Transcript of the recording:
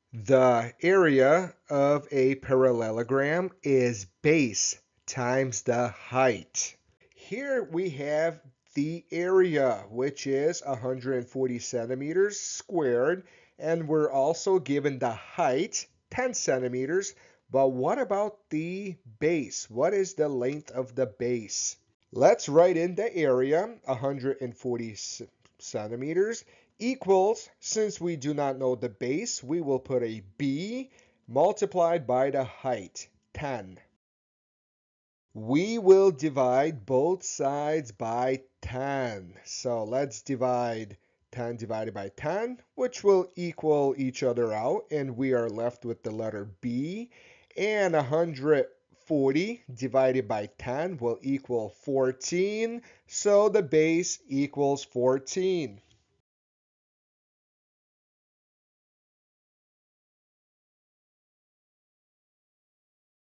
The area of a parallelogram is base times the height. Here we have the area, which is 140 centimeters squared, and we're also given the height, 10 centimeters. But what about the base? What is the length of the base? Let's write in the area, 140 centimeters equals, since we do not know the base, we will put a b multiplied by the height, 10. We will divide both sides by 10. So let's divide 10 divided by 10, which will equal each other out, and we are left with the letter b. And 140 divided by 10 will equal 14, so the base equals 14.